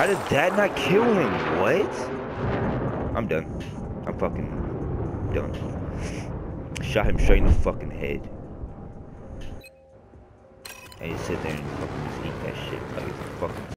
How did that not kill him? What? I'm done. I'm fucking done. Shot him straight in the fucking head. And he sit there and fucking just eat that shit like it's a fucking